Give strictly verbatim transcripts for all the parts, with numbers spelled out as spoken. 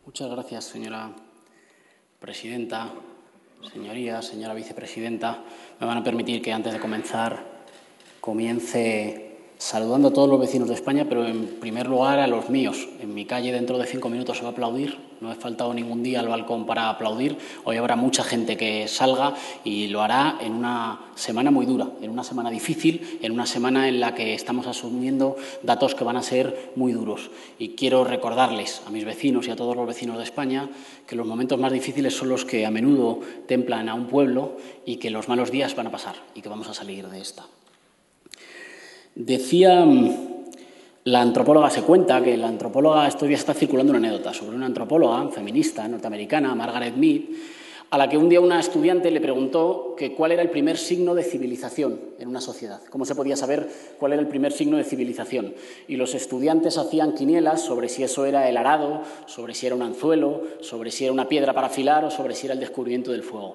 Muchas gracias, señora presidenta. Señorías, señora vicepresidenta, me van a permitir que antes de comenzar comience saludando a todos los vecinos de España, pero en primer lugar a los míos. En mi calle dentro de cinco minutos se va a aplaudir. No he faltado ningún día al balcón para aplaudir. Hoy habrá mucha gente que salga y lo hará en una semana muy dura, en una semana difícil, en una semana en la que estamos asumiendo datos que van a ser muy duros. Y quiero recordarles a mis vecinos y a todos los vecinos de España que los momentos más difíciles son los que a menudo templan a un pueblo y que los malos días van a pasar y que vamos a salir de esta. Decía la antropóloga, se cuenta que la antropóloga, estos días está circulando una anécdota sobre una antropóloga feminista norteamericana, Margaret Mead, a la que un día una estudiante le preguntó que cuál era el primer signo de civilización en una sociedad, cómo se podía saber cuál era el primer signo de civilización. Y los estudiantes hacían quinielas sobre si eso era el arado, sobre si era un anzuelo, sobre si era una piedra para afilar o sobre si era el descubrimiento del fuego.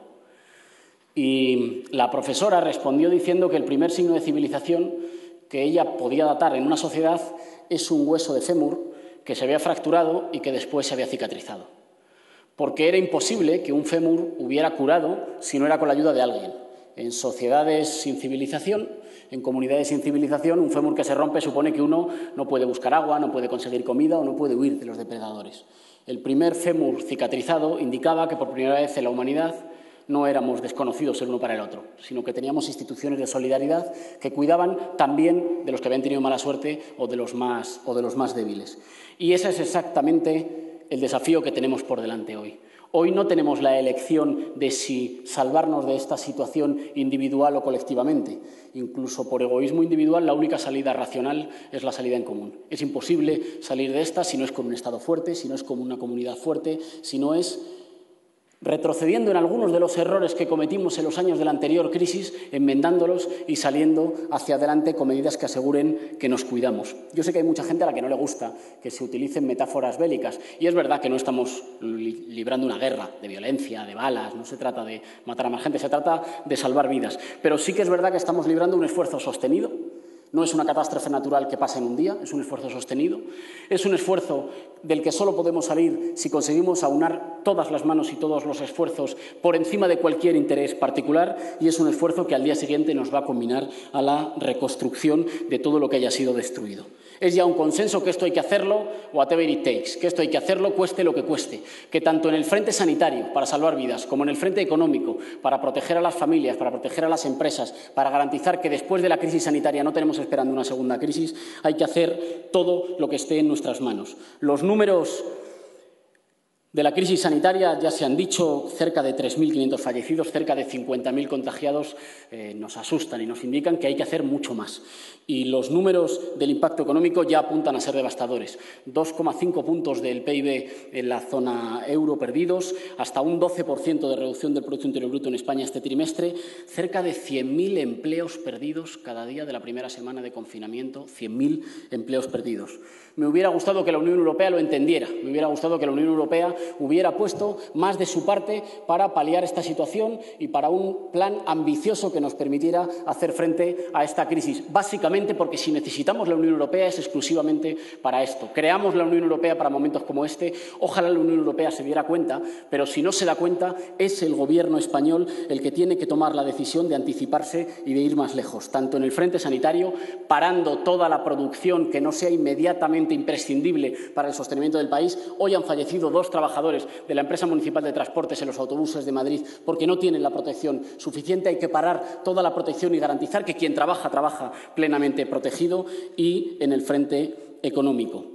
Y la profesora respondió diciendo que el primer signo de civilización que ella podía datar en una sociedad es un hueso de fémur que se había fracturado y que después se había cicatrizado. Porque era imposible que un fémur hubiera curado si no era con la ayuda de alguien. En sociedades sin civilización, en comunidades sin civilización, un fémur que se rompe supone que uno no puede buscar agua, no puede conseguir comida o no puede huir de los depredadores. El primer fémur cicatrizado indicaba que por primera vez en la humanidad no éramos desconocidos el uno para el otro, sino que teníamos instituciones de solidaridad que cuidaban también de los que habían tenido mala suerte o de los más, o de los más débiles. Y ese es exactamente el desafío que tenemos por delante hoy. Hoy no tenemos la elección de si salvarnos de esta situación individual o colectivamente. Incluso por egoísmo individual, la única salida racional es la salida en común. Es imposible salir de esta si no es con un Estado fuerte, si no es con una comunidad fuerte, si no es retrocediendo en algunos de los errores que cometimos en los años de la anterior crisis, enmendándolos y saliendo hacia adelante con medidas que aseguren que nos cuidamos. Yo sé que hay mucha gente a la que no le gusta que se utilicen metáforas bélicas y es verdad que no estamos librando una guerra de violencia, de balas, no se trata de matar a más gente, se trata de salvar vidas. Pero sí que es verdad que estamos librando un esfuerzo sostenido. No es una catástrofe natural que pasa en un día, es un esfuerzo sostenido. Es un esfuerzo del que solo podemos salir si conseguimos aunar todas las manos y todos los esfuerzos por encima de cualquier interés particular y es un esfuerzo que al día siguiente nos va a combinar a la reconstrucción de todo lo que haya sido destruido. Es ya un consenso que esto hay que hacerlo whatever it takes, que esto hay que hacerlo cueste lo que cueste, que tanto en el frente sanitario para salvar vidas como en el frente económico para proteger a las familias, para proteger a las empresas, para garantizar que después de la crisis sanitaria no tenemos esperando una segunda crisis, hay que hacer todo lo que esté en nuestras manos. Los números de la crisis sanitaria ya se han dicho, cerca de tres mil quinientos fallecidos, cerca de cincuenta mil contagiados, eh, nos asustan y nos indican que hay que hacer mucho más. Y los números del impacto económico ya apuntan a ser devastadores. dos coma cinco puntos del P I B en la zona euro perdidos, hasta un doce por ciento de reducción del Producto Interior Bruto en España este trimestre, cerca de cien mil empleos perdidos cada día de la primera semana de confinamiento, cien mil empleos perdidos. Me hubiera gustado que la Unión Europea lo entendiera, me hubiera gustado que la Unión Europea hubiera puesto más de su parte para paliar esta situación y para un plan ambicioso que nos permitiera hacer frente a esta crisis. Básicamente porque si necesitamos la Unión Europea es exclusivamente para esto. Creamos la Unión Europea para momentos como este. Ojalá la Unión Europea se diera cuenta, pero si no se da cuenta es el Gobierno español el que tiene que tomar la decisión de anticiparse y de ir más lejos, tanto en el frente sanitario, parando toda la producción que no sea inmediatamente imprescindible para el sostenimiento del país. Hoy han fallecido dos trabajadores de la empresa municipal de transportes en los autobuses de Madrid porque no tienen la protección suficiente. Hay que parar toda la protección y garantizar que quien trabaja, trabaja plenamente protegido y en el frente económico.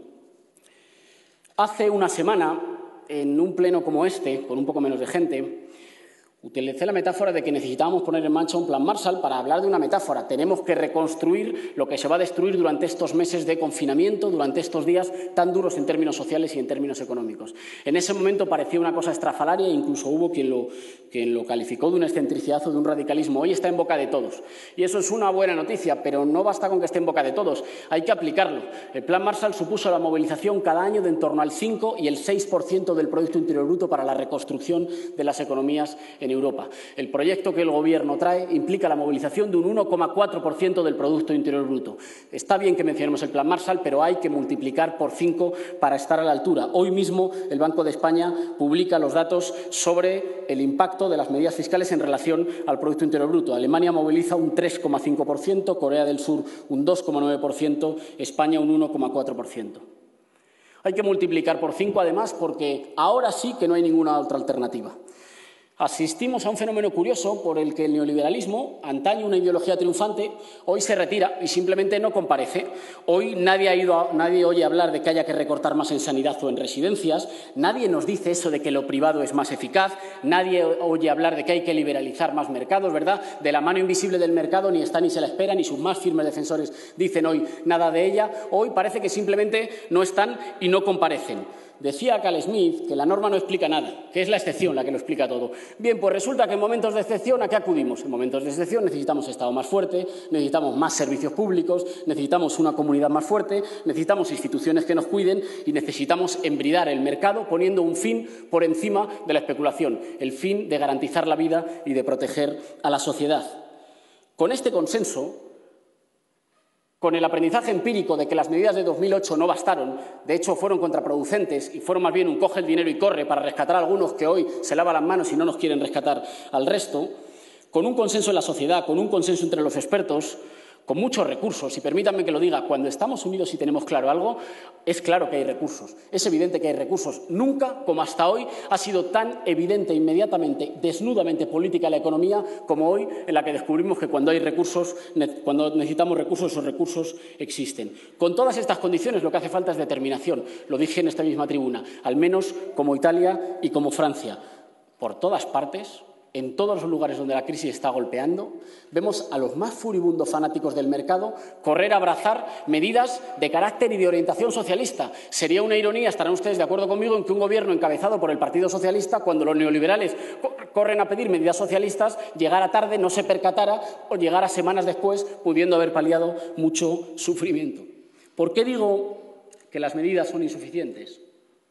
Hace una semana, en un pleno como este, con un poco menos de gente, utilicé la metáfora de que necesitábamos poner en marcha un plan Marshall para hablar de una metáfora. Tenemos que reconstruir lo que se va a destruir durante estos meses de confinamiento, durante estos días tan duros en términos sociales y en términos económicos. En ese momento parecía una cosa estrafalaria e incluso hubo quien lo, quien lo calificó de una excentricidad o de un radicalismo. Hoy está en boca de todos. Y eso es una buena noticia, pero no basta con que esté en boca de todos. Hay que aplicarlo. El plan Marshall supuso la movilización cada año de en torno al cinco y el seis por ciento del Producto Interior Bruto para la reconstrucción de las economías en Europa. Europa. El proyecto que el Gobierno trae implica la movilización de un uno coma cuatro por ciento del Producto Interior Bruto. Está bien que mencionemos el Plan Marshall, pero hay que multiplicar por cinco para estar a la altura. Hoy mismo el Banco de España publica los datos sobre el impacto de las medidas fiscales en relación al Producto Interior Bruto. Alemania moviliza un tres coma cinco por ciento, Corea del Sur un dos coma nueve por ciento, España un uno coma cuatro por ciento. Hay que multiplicar por cinco, además, porque ahora sí que no hay ninguna otra alternativa. Asistimos a un fenómeno curioso por el que el neoliberalismo, antaño una ideología triunfante, hoy se retira y simplemente no comparece. Hoy nadie, ha ido a, nadie oye hablar de que haya que recortar más en sanidad o en residencias, nadie nos dice eso de que lo privado es más eficaz, nadie oye hablar de que hay que liberalizar más mercados, ¿verdad? De la mano invisible del mercado ni está ni se la espera, ni sus más firmes defensores dicen hoy nada de ella. Hoy parece que simplemente no están y no comparecen. Decía Carl Smith que la norma no explica nada, que es la excepción la que lo explica todo. Bien, pues resulta que en momentos de excepción, ¿a qué acudimos? En momentos de excepción necesitamos Estado más fuerte, necesitamos más servicios públicos, necesitamos una comunidad más fuerte, necesitamos instituciones que nos cuiden y necesitamos embridar el mercado poniendo un fin por encima de la especulación, el fin de garantizar la vida y de proteger a la sociedad. Con este consenso, con el aprendizaje empírico de que las medidas de dos mil ocho no bastaron, de hecho fueron contraproducentes y fueron más bien un coge el dinero y corre para rescatar a algunos que hoy se lavan las manos y no nos quieren rescatar al resto, con un consenso en la sociedad, con un consenso entre los expertos, con muchos recursos, y permítanme que lo diga, cuando estamos unidos y tenemos claro algo, es claro que hay recursos, es evidente que hay recursos. Nunca, como hasta hoy, ha sido tan evidente, inmediatamente, desnudamente política la economía como hoy, en la que descubrimos que cuando hay recursos, cuando necesitamos recursos, esos recursos existen. Con todas estas condiciones lo que hace falta es determinación, lo dije en esta misma tribuna, al menos como Italia y como Francia. Por todas partes, en todos los lugares donde la crisis está golpeando, vemos a los más furibundos fanáticos del mercado correr a abrazar medidas de carácter y de orientación socialista. Sería una ironía, estarán ustedes de acuerdo conmigo, en que un gobierno encabezado por el Partido Socialista, cuando los neoliberales corren a pedir medidas socialistas, llegara tarde, no se percatara o llegara semanas después, pudiendo haber paliado mucho sufrimiento. ¿Por qué digo que las medidas son insuficientes?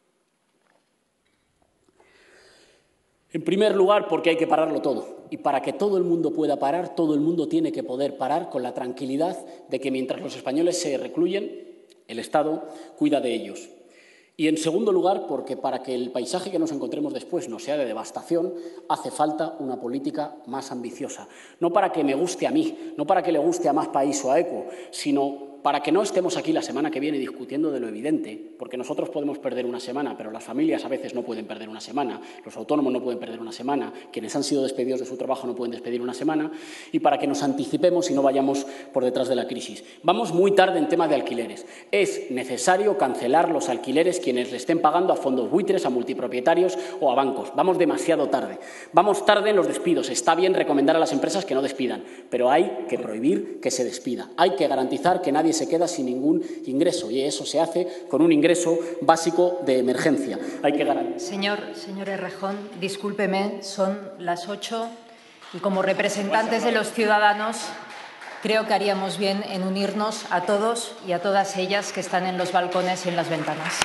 En primer lugar, porque hay que pararlo todo. Y para que todo el mundo pueda parar, todo el mundo tiene que poder parar con la tranquilidad de que mientras los españoles se recluyen, el Estado cuida de ellos. Y en segundo lugar, porque para que el paisaje que nos encontremos después no sea de devastación, hace falta una política más ambiciosa. No para que me guste a mí, no para que le guste a Más País o a ECO, sino para que no estemos aquí la semana que viene discutiendo de lo evidente, porque nosotros podemos perder una semana, pero las familias a veces no pueden perder una semana, los autónomos no pueden perder una semana, quienes han sido despedidos de su trabajo no pueden despedir una semana, y para que nos anticipemos y no vayamos por detrás de la crisis. Vamos muy tarde en tema de alquileres. Es necesario cancelar los alquileres quienes le estén pagando a fondos buitres, a multipropietarios o a bancos. Vamos demasiado tarde. Vamos tarde en los despidos. Está bien recomendar a las empresas que no despidan, pero hay que prohibir que se despida. Hay que garantizar que nadie se queda sin ningún ingreso y eso se hace con un ingreso básico de emergencia. Hay que garantizar. Señor, señor Errejón, discúlpeme, son las ocho y como representantes de los ciudadanos creo que haríamos bien en unirnos a todos y a todas ellas que están en los balcones y en las ventanas.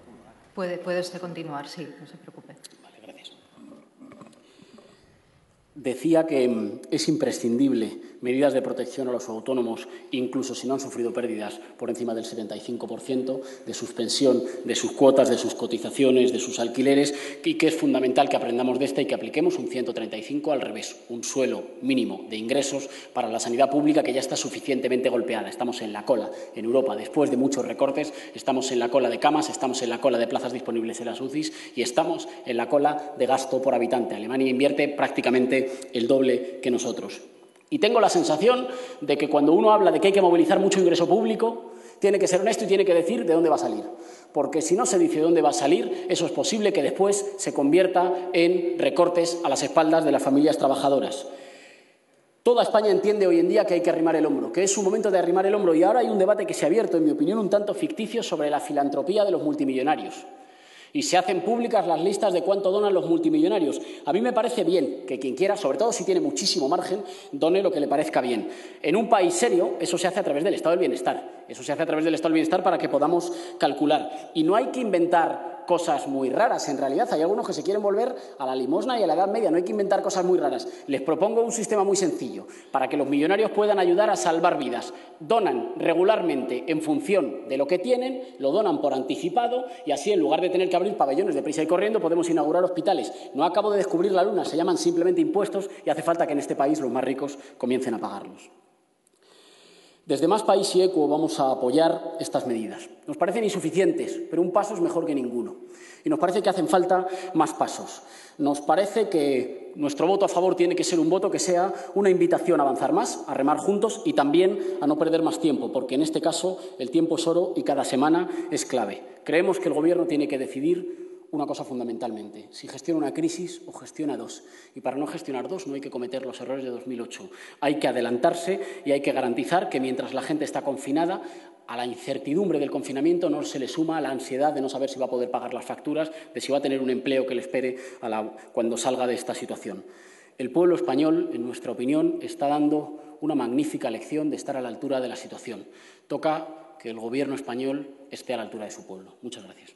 Puede, puede usted continuar, sí, no se preocupe. Vale, gracias. decía que es imprescindible medidas de protección a los autónomos, incluso si no han sufrido pérdidas por encima del setenta y cinco por ciento, de suspensión de sus cuotas, de sus cotizaciones, de sus alquileres, y que es fundamental que aprendamos de esta y que apliquemos un ciento treinta y cinco al revés, un suelo mínimo de ingresos para la sanidad pública que ya está suficientemente golpeada. Estamos en la cola en Europa, después de muchos recortes, estamos en la cola de camas, estamos en la cola de plazas disponibles en las U C Is y estamos en la cola de gasto por habitante. Alemania invierte prácticamente el doble que nosotros. Y tengo la sensación de que cuando uno habla de que hay que movilizar mucho ingreso público, tiene que ser honesto y tiene que decir de dónde va a salir. Porque si no se dice de dónde va a salir, eso es posible que después se convierta en recortes a las espaldas de las familias trabajadoras. Toda España entiende hoy en día que hay que arrimar el hombro, que es un momento de arrimar el hombro, y ahora hay un debate que se ha abierto, en mi opinión, un tanto ficticio sobre la filantropía de los multimillonarios. Y se hacen públicas las listas de cuánto donan los multimillonarios. A mí me parece bien que quien quiera, sobre todo si tiene muchísimo margen, done lo que le parezca bien. En un país serio, eso se hace a través del estado del bienestar. Eso se hace a través del estado del bienestar para que podamos calcular. Y no hay que inventar cosas muy raras. En realidad, hay algunos que se quieren volver a la limosna y a la Edad Media. No hay que inventar cosas muy raras. Les propongo un sistema muy sencillo para que los millonarios puedan ayudar a salvar vidas. Donan regularmente en función de lo que tienen, lo donan por anticipado y así, en lugar de tener que abrir pabellones de prisa y corriendo, podemos inaugurar hospitales. No acabo de descubrir la luna, se llaman simplemente impuestos y hace falta que en este país los más ricos comiencen a pagarlos. Desde Más País y Equo vamos a apoyar estas medidas. Nos parecen insuficientes, pero un paso es mejor que ninguno. Y nos parece que hacen falta más pasos. Nos parece que nuestro voto a favor tiene que ser un voto que sea una invitación a avanzar más, a remar juntos y también a no perder más tiempo, porque en este caso el tiempo es oro y cada semana es clave. Creemos que el Gobierno tiene que decidir una cosa fundamentalmente, si gestiona una crisis o gestiona dos. Y para no gestionar dos no hay que cometer los errores de dos mil ocho. Hay que adelantarse y hay que garantizar que mientras la gente está confinada, a la incertidumbre del confinamiento no se le suma la ansiedad de no saber si va a poder pagar las facturas, de si va a tener un empleo que le espere a la, cuando salga de esta situación. El pueblo español, en nuestra opinión, está dando una magnífica lección de estar a la altura de la situación. Toca que el Gobierno español esté a la altura de su pueblo. Muchas gracias.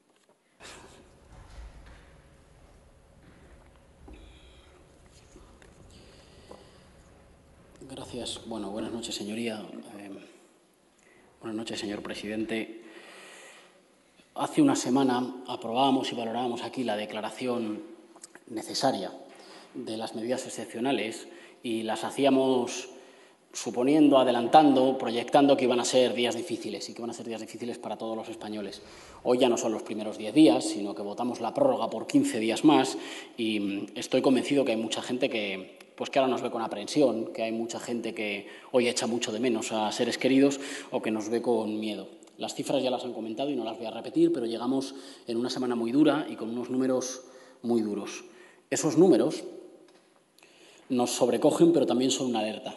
Gracias. Bueno, buenas noches, señoría. Eh, buenas noches, señor presidente. Hace una semana aprobábamos y valorábamos aquí la declaración necesaria de las medidas excepcionales y las hacíamos suponiendo, adelantando, proyectando que iban a ser días difíciles y que van a ser días difíciles para todos los españoles. Hoy ya no son los primeros diez días, sino que votamos la prórroga por quince días más y estoy convencido que hay mucha gente que, pues que ahora nos ve con aprensión, que hay mucha gente que hoy echa mucho de menos a seres queridos o que nos ve con miedo. Las cifras ya las han comentado y no las voy a repetir, pero llegamos en una semana muy dura y con unos números muy duros. Esos números nos sobrecogen, pero también son una alerta.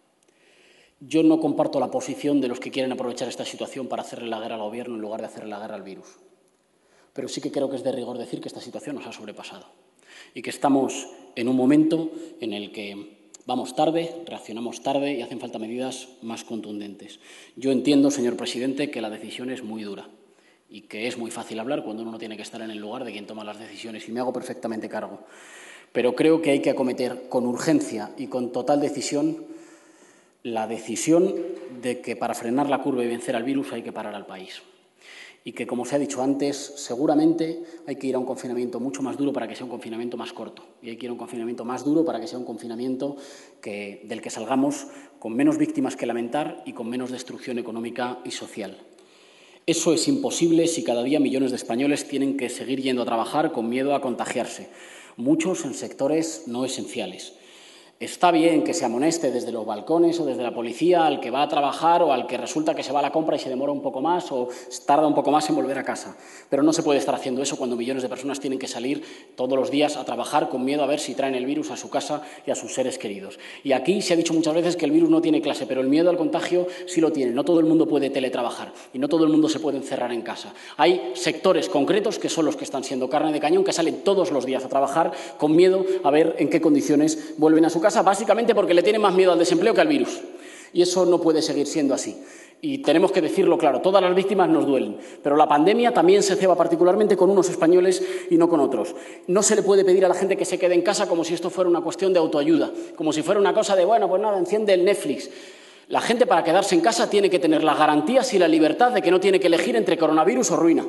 Yo no comparto la posición de los que quieren aprovechar esta situación para hacerle la guerra al Gobierno en lugar de hacerle la guerra al virus. Pero sí que creo que es de rigor decir que esta situación nos ha sobrepasado y que estamos en un momento en el que vamos tarde, reaccionamos tarde y hacen falta medidas más contundentes. Yo entiendo, señor presidente, que la decisión es muy dura y que es muy fácil hablar cuando uno no tiene que estar en el lugar de quien toma las decisiones y me hago perfectamente cargo. Pero creo que hay que acometer con urgencia y con total decisión la decisión de que para frenar la curva y vencer al virus hay que parar al país. Y que, como se ha dicho antes, seguramente hay que ir a un confinamiento mucho más duro para que sea un confinamiento más corto. Y hay que ir a un confinamiento más duro para que sea un confinamiento que, del que salgamos con menos víctimas que lamentar y con menos destrucción económica y social. Eso es imposible si cada día millones de españoles tienen que seguir yendo a trabajar con miedo a contagiarse, muchos en sectores no esenciales. Está bien que se amoneste desde los balcones o desde la policía al que va a trabajar o al que resulta que se va a la compra y se demora un poco más o tarda un poco más en volver a casa. Pero no se puede estar haciendo eso cuando millones de personas tienen que salir todos los días a trabajar con miedo a ver si traen el virus a su casa y a sus seres queridos. Y aquí se ha dicho muchas veces que el virus no tiene clase, pero el miedo al contagio sí lo tiene. No todo el mundo puede teletrabajar y no todo el mundo se puede encerrar en casa. Hay sectores concretos que son los que están siendo carne de cañón, que salen todos los días a trabajar con miedo a ver en qué condiciones vuelven a su casa, básicamente porque le tienen más miedo al desempleo que al virus. Y eso no puede seguir siendo así. Y tenemos que decirlo claro, todas las víctimas nos duelen, pero la pandemia también se ceba particularmente con unos españoles y no con otros. No se le puede pedir a la gente que se quede en casa como si esto fuera una cuestión de autoayuda, como si fuera una cosa de, bueno, pues nada, enciende el Netflix. La gente para quedarse en casa tiene que tener las garantías y la libertad de que no tiene que elegir entre coronavirus o ruina.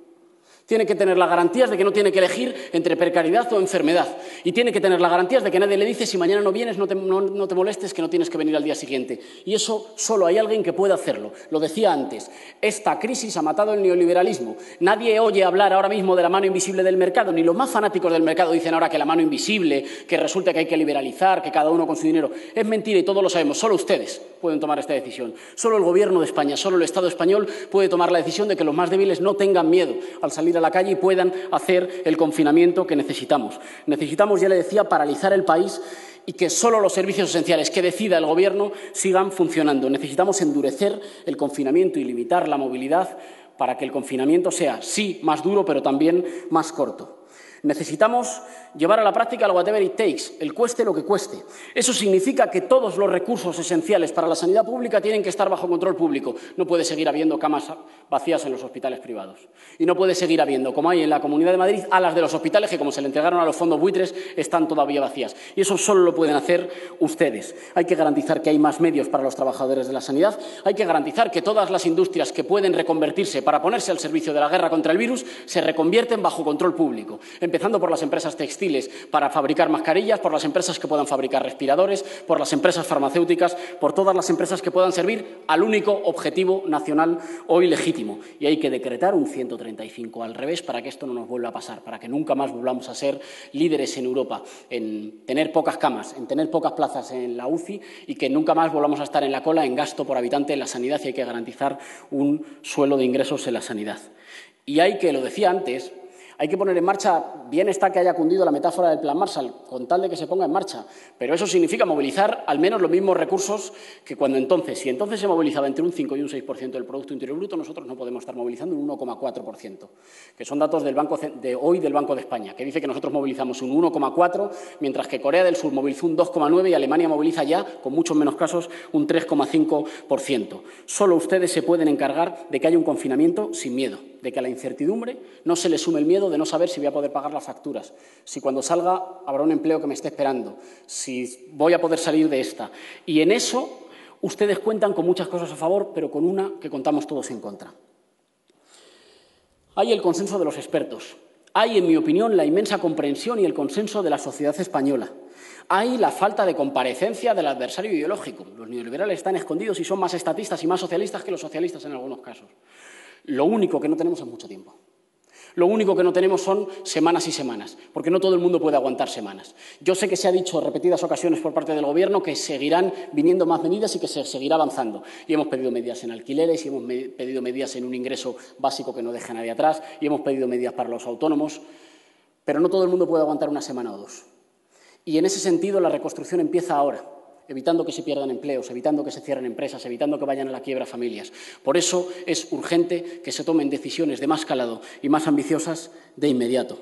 Tiene que tener las garantías de que no tiene que elegir entre precariedad o enfermedad. Y tiene que tener las garantías de que nadie le dice si mañana no vienes, no te, no, no te molestes, que no tienes que venir al día siguiente. Y eso solo hay alguien que puede hacerlo. Lo decía antes, esta crisis ha matado el neoliberalismo. Nadie oye hablar ahora mismo de la mano invisible del mercado, ni los más fanáticos del mercado dicen ahora que la mano invisible, que resulta que hay que liberalizar, que cada uno con su dinero. Es mentira y todos lo sabemos, solo ustedes pueden tomar esta decisión. Solo el Gobierno de España, solo el Estado español puede tomar la decisión de que los más débiles no tengan miedo al salir a la calle y puedan hacer el confinamiento que necesitamos. Necesitamos, ya le decía, paralizar el país y que solo los servicios esenciales que decida el Gobierno sigan funcionando. Necesitamos endurecer el confinamiento y limitar la movilidad para que el confinamiento sea, sí, más duro, pero también más corto. Necesitamos llevar a la práctica el whatever it takes, el cueste lo que cueste. Eso significa que todos los recursos esenciales para la sanidad pública tienen que estar bajo control público. No puede seguir habiendo camas vacías en los hospitales privados. Y no puede seguir habiendo, como hay en la Comunidad de Madrid, alas de los hospitales que, como se le entregaron a los fondos buitres, están todavía vacías. Y eso solo lo pueden hacer ustedes. Hay que garantizar que hay más medios para los trabajadores de la sanidad. Hay que garantizar que todas las industrias que pueden reconvertirse para ponerse al servicio de la guerra contra el virus se reconvierten bajo control público. Empezando por las empresas textiles para fabricar mascarillas, por las empresas que puedan fabricar respiradores, por las empresas farmacéuticas, por todas las empresas que puedan servir al único objetivo nacional hoy legítimo. Y hay que decretar un ciento treinta y cinco al revés para que esto no nos vuelva a pasar, para que nunca más volvamos a ser líderes en Europa, en tener pocas camas, en tener pocas plazas en la U C I y que nunca más volvamos a estar en la cola en gasto por habitante en la sanidad, y hay que garantizar un suelo de ingresos en la sanidad. Y hay que, lo decía antes, hay que poner en marcha, bien está que haya cundido la metáfora del Plan Marshall, con tal de que se ponga en marcha, pero eso significa movilizar al menos los mismos recursos que cuando entonces. Si entonces se movilizaba entre un cinco y un seis por ciento del Producto Interior Bruto, nosotros no podemos estar movilizando un uno coma cuatro por ciento, que son datos del Banco de hoy del Banco de España, que dice que nosotros movilizamos un uno coma cuatro, mientras que Corea del Sur movilizó un dos coma nueve y Alemania moviliza ya, con muchos menos casos, un tres coma cinco por ciento. Solo ustedes se pueden encargar de que haya un confinamiento sin miedo, de que a la incertidumbre no se le sume el miedo de no saber si voy a poder pagar las facturas, si cuando salga habrá un empleo que me esté esperando, si voy a poder salir de esta. Y en eso ustedes cuentan con muchas cosas a favor, pero con una que contamos todos en contra. Hay el consenso de los expertos. Hay, en mi opinión, la inmensa comprensión y el consenso de la sociedad española. Hay la falta de comparecencia del adversario ideológico. Los neoliberales están escondidos y son más estatistas y más socialistas que los socialistas en algunos casos. Lo único que no tenemos es mucho tiempo. Lo único que no tenemos son semanas y semanas, porque no todo el mundo puede aguantar semanas. Yo sé que se ha dicho en repetidas ocasiones por parte del Gobierno que seguirán viniendo más medidas y que se seguirá avanzando. Y hemos pedido medidas en alquileres, y hemos me- pedido medidas en un ingreso básico que no deje a nadie atrás, y hemos pedido medidas para los autónomos, pero no todo el mundo puede aguantar una semana o dos. Y en ese sentido la reconstrucción empieza ahora, evitando que se pierdan empleos, evitando que se cierren empresas, evitando que vayan a la quiebra familias. Por eso es urgente que se tomen decisiones de más calado y más ambiciosas de inmediato.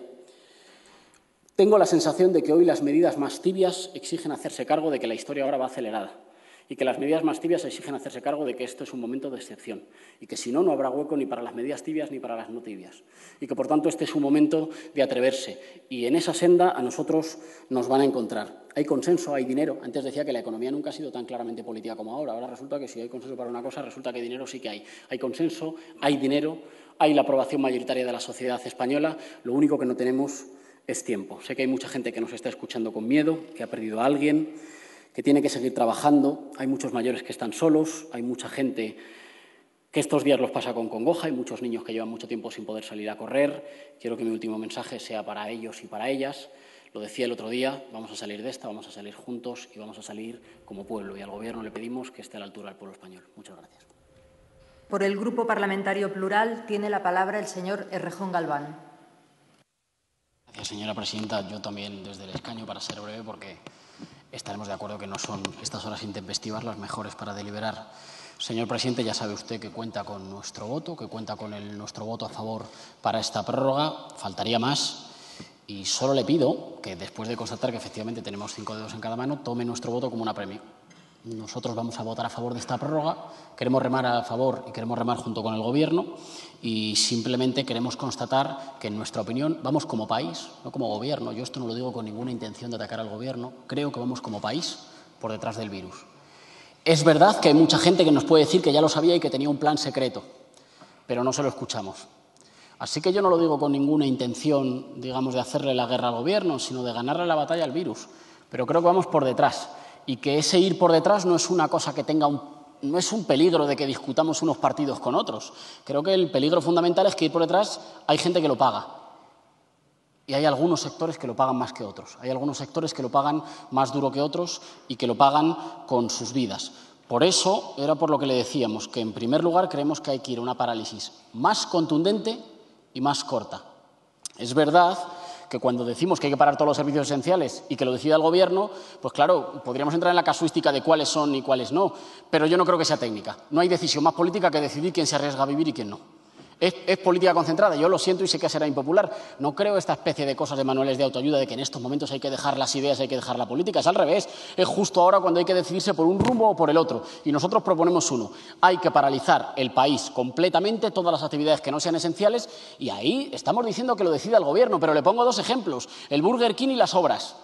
Tengo la sensación de que hoy las medidas más tibias exigen hacerse cargo de que la historia ahora va acelerada y que las medidas más tibias exigen hacerse cargo de que esto es un momento de excepción y que si no, no habrá hueco ni para las medidas tibias ni para las no tibias y que, por tanto, este es un momento de atreverse y en esa senda a nosotros nos van a encontrar. Hay consenso, hay dinero. Antes decía que la economía nunca ha sido tan claramente política como ahora. Ahora resulta que si hay consenso para una cosa, resulta que dinero sí que hay. Hay consenso, hay dinero, hay la aprobación mayoritaria de la sociedad española. Lo único que no tenemos es tiempo. Sé que hay mucha gente que nos está escuchando con miedo, que ha perdido a alguien, que tiene que seguir trabajando. Hay muchos mayores que están solos, hay mucha gente que estos días los pasa con congoja, hay muchos niños que llevan mucho tiempo sin poder salir a correr. Quiero que mi último mensaje sea para ellos y para ellas. Lo decía el otro día, vamos a salir de esta, vamos a salir juntos y vamos a salir como pueblo. Y al Gobierno le pedimos que esté a la altura del pueblo español. Muchas gracias. Por el Grupo Parlamentario Plural tiene la palabra el señor Errejón Galván. Gracias, señora presidenta. Yo también desde el escaño, para ser breve, porque estaremos de acuerdo que no son estas horas intempestivas las mejores para deliberar. Señor presidente, ya sabe usted que cuenta con nuestro voto, que cuenta con el, nuestro voto a favor para esta prórroga. Faltaría más. Y solo le pido que, después de constatar que efectivamente tenemos cinco dedos en cada mano, tome nuestro voto como un apremio. nosotros vamos a votar a favor de esta prórroga, queremos remar a favor y queremos remar junto con el Gobierno y simplemente queremos constatar que, en nuestra opinión, vamos como país, no como Gobierno. Yo esto no lo digo con ninguna intención de atacar al Gobierno, creo que vamos como país por detrás del virus. Es verdad que hay mucha gente que nos puede decir que ya lo sabía y que tenía un plan secreto, pero no se lo escuchamos. Así que yo no lo digo con ninguna intención, digamos, de hacerle la guerra al Gobierno, sino de ganarle la batalla al virus. Pero creo que vamos por detrás y que ese ir por detrás no es una cosa que tenga un, no es un peligro de que discutamos unos partidos con otros. Creo que el peligro fundamental es que ir por detrás hay gente que lo paga. Y hay algunos sectores que lo pagan más que otros. Hay algunos sectores que lo pagan más duro que otros y que lo pagan con sus vidas. Por eso era por lo que le decíamos que, en primer lugar, creemos que hay que ir a una parálisis más contundente y más corta. Es verdad que cuando decimos que hay que parar todos los servicios esenciales y que lo decida el Gobierno, pues claro, podríamos entrar en la casuística de cuáles son y cuáles no, pero yo no creo que sea técnica. No hay decisión más política que decidir quién se arriesga a vivir y quién no. Es, es política concentrada, yo lo siento y sé que será impopular. No creo esta especie de cosas de manuales de autoayuda de que en estos momentos hay que dejar las ideas, hay que dejar la política. Es al revés, es justo ahora cuando hay que decidirse por un rumbo o por el otro. Y nosotros proponemos uno. Hay que paralizar el país completamente, todas las actividades que no sean esenciales, y ahí estamos diciendo que lo decida el Gobierno. Pero le pongo dos ejemplos, el Burger King y las obras.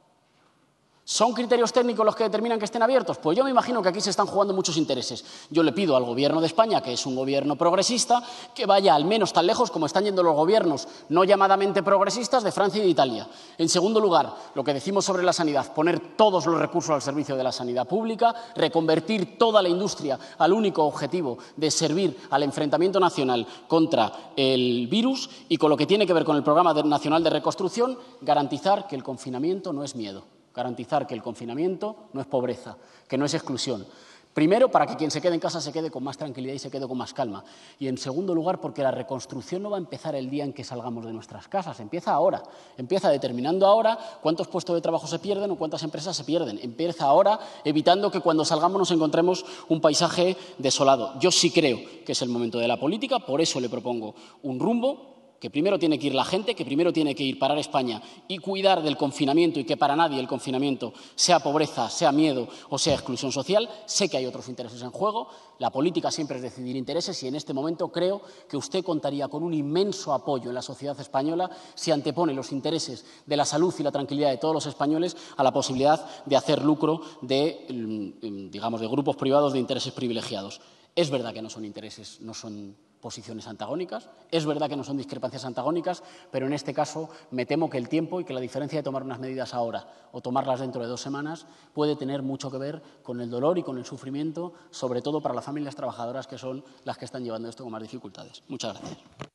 ¿Son criterios técnicos los que determinan que estén abiertos? Pues yo me imagino que aquí se están jugando muchos intereses. Yo le pido al Gobierno de España, que es un gobierno progresista, que vaya al menos tan lejos como están yendo los gobiernos no llamadamente progresistas de Francia y de Italia. En segundo lugar, lo que decimos sobre la sanidad, poner todos los recursos al servicio de la sanidad pública, reconvertir toda la industria al único objetivo de servir al enfrentamiento nacional contra el virus y, con lo que tiene que ver con el Programa Nacional de Reconstrucción, garantizar que el confinamiento no es miedo. Garantizar que el confinamiento no es pobreza, que no es exclusión. Primero, para que quien se quede en casa se quede con más tranquilidad y se quede con más calma. Y, en segundo lugar, porque la reconstrucción no va a empezar el día en que salgamos de nuestras casas. Empieza ahora. Empieza determinando ahora cuántos puestos de trabajo se pierden o cuántas empresas se pierden. Empieza ahora evitando que cuando salgamos nos encontremos un paisaje desolado. Yo sí creo que es el momento de la política, por eso le propongo un rumbo, que primero tiene que ir la gente, que primero tiene que ir parar España y cuidar del confinamiento, y que para nadie el confinamiento sea pobreza, sea miedo o sea exclusión social. Sé que hay otros intereses en juego, la política siempre es decidir intereses, y en este momento creo que usted contaría con un inmenso apoyo en la sociedad española si antepone los intereses de la salud y la tranquilidad de todos los españoles a la posibilidad de hacer lucro de, digamos, de grupos privados de intereses privilegiados. Es verdad que no son intereses, no son posiciones antagónicas, es verdad que no son discrepancias antagónicas, pero en este caso me temo que el tiempo y que la diferencia de tomar unas medidas ahora o tomarlas dentro de dos semanas puede tener mucho que ver con el dolor y con el sufrimiento, sobre todo para las familias trabajadoras, que son las que están llevando esto con más dificultades. Muchas gracias.